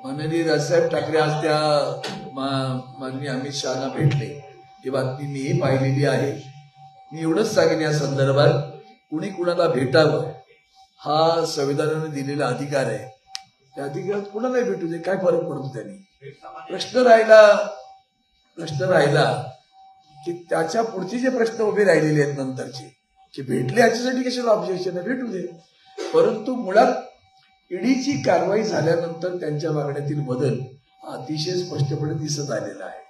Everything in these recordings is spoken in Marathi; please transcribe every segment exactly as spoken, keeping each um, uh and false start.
माननीय राजसाहेब ठाकरे आज त्या माननीय अमित शहाना भेटले, ही बातमी मीही पाहिलेली आहे. मी एवढंच सांगेन या संदर्भात, कुणी कुणाला भेटावं हा संविधानाने दिलेला अधिकार आहे. त्या अधिकारात कुणालाही भेटू दे, काय फरक पडतो त्यांनी. प्रश्न राहिला प्रश्न राहिला की त्याच्या पुढचे जे प्रश्न उभे राहिलेले आहेत नंतरचे, की भेटले याच्यासाठी कशाला ऑब्जेक्शन आहे, भेटू दे. परंतु मुळात ईडीची कारवाई झाल्यानंतर त्यांच्या वागण्यातील बदल अतिशय स्पष्टपणे दिसत आलेला आहे.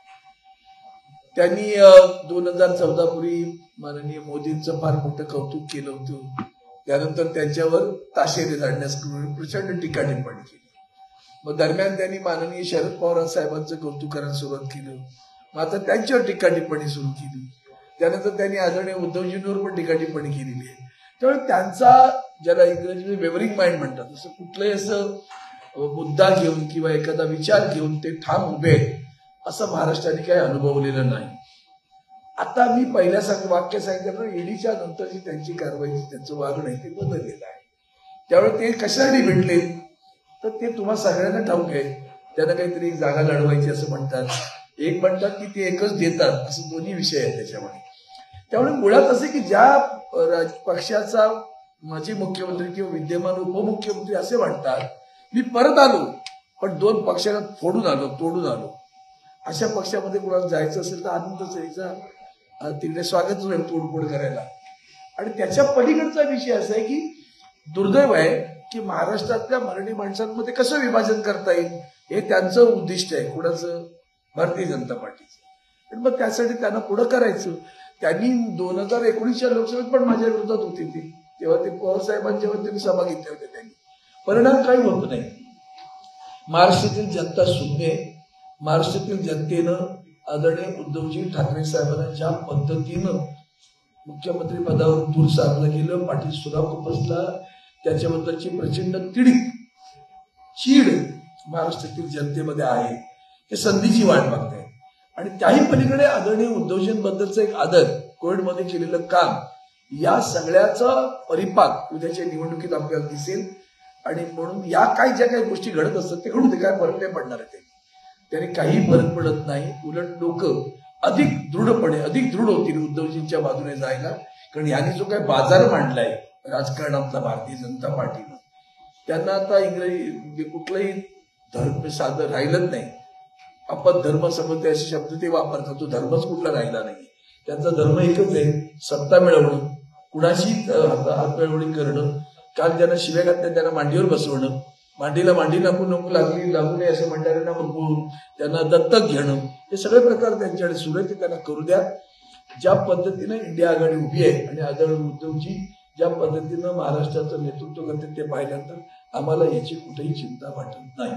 त्यांनी दोन हजार चौदा पूर्वी माननीय मोदींचं फार मोठं कौतुक केलं होतं. त्यानंतर त्यांच्यावर ताशेरे झाडण्यास प्रचंड टीका टिप्पणी केली. मग दरम्यान त्यांनी माननीय शरद पवार साहेबांचं कौतुक करायला सुरुवात केलं. मग आता त्यांच्यावर टीका टिप्पणी सुरू केली. त्यानंतर त्यांनी आदरणीय उद्धवजींवर पण टीका टिप्पणी केलेली आहे. त्यामुळे त्यांचा, ज्याला इंग्रजीमध्ये वेवरिंग माइंड म्हणतात, असं कुठलंही असं मुद्दा घेऊन किंवा एखादा विचार घेऊन ते ठाम उभे असं महाराष्ट्राने काही अनुभवलेलं नाही. आता मी पहिल्या सांग वाक्य सांगितलं, ईडीच्या नंतरची त्यांची कारवाई, त्यांचं वागणं आहे ते बदललेलं आहे. त्यामुळे ते कशासाठी भेटले तर ते तुम्हा सगळ्यांना ठाऊक आहे. त्यांना काहीतरी एक जागा लढवायची असं म्हणतात, एक म्हणतात की ते एकच देतात, असं दोन्ही विषय आहेत त्याच्यामध्ये. त्यामुळे मुळात असे की ज्या पक्षाचा माजी मुख्यमंत्री किंवा विद्यमान उपमुख्यमंत्री असे म्हणतात मी परत आलो पण दोन पक्षाला फोडून आलो, तोडून आलो, अशा पक्षामध्ये कुणाला जायचं असेल तर आनंदच यायचा, तिकडे स्वागत होईल तोडफोड करायला. आणि त्याच्या पलीकडचा विषय असा आहे की दुर्दैव आहे की महाराष्ट्रातल्या मराठी माणसांमध्ये कसं विभाजन करता येईल हे त्यांचं उद्दिष्ट आहे, कुणाचं, भारतीय जनता पार्टीचं. आणि मग त्यासाठी त्यांना पुढं करायचं. त्यांनी दोन हजार एकोणीसच्या लोकसभेत पण माझ्या विरोधात होते ते, तेव्हा ते पवार साहेबांच्या त्यांनी सभा घेतल्या होत्या. त्यांनी परिणाम काही होत नाही. महाराष्ट्रातील जनता शून्य. महाराष्ट्रातील जनतेनं आदरणीय उद्धवजी ठाकरे साहेबांना ज्या पद्धतीनं मुख्यमंत्री पदावर दूर साधलं गेलं, पाठीत सुराख उपसला, त्याच्याबद्दलची प्रचंड तिडीक चीड महाराष्ट्रातील जनतेमध्ये आहे. ते संधीची वाट बघताय. आणि त्याही पलीकडे आदरणीय उद्धवजींबद्दलचं एक आदर, कोविडमध्ये केलेलं काम, या सगळ्याचा परिपाक उद्याच्या निवडणुकीत आपल्याला दिसेल. आणि म्हणून या काही ज्या काही गोष्टी घडत असतात ते घडू दे, काय फरक नाही पडणार आहे. त्याने काही फरक पडत नाही. उलट लोक अधिक दृढपणे अधिक दृढ होतील उद्धवजींच्या बाजूने जायला. कारण यांनी जो काही बाजार मांडलाय राजकारणातला भारतीय जनता पार्टीनं, त्यांना आता इंग्रजी कुठलंही धर्म साधं राहिलंच नाही. आपण धर्म समजते असे शब्द ते वापरतात, तो धर्मच कुठला राहिला नाही. त्यांचा धर्म एकच आहे, सत्ता मिळवणं, कुणाशी हातमिळवणी करणं, काल ज्यांना शिव्या घातल्या त्यांना मांडीवर बसवणं, मांडीला मांडी नको नको लागली लागू नये असं म्हणणाऱ्यांना बघून त्यांना दत्तक घेणं, हे सगळे प्रकार त्यांच्याकडे सुरू आहे. ते त्यांना करू द्या. ज्या पद्धतीनं इंडिया आघाडी उभी आहे आणि आदरणीय उद्धवजी ज्या पद्धतीनं महाराष्ट्राचं नेतृत्व करते ते पाहिल्यानंतर आम्हाला याची कुठेही चिंता वाटत नाही.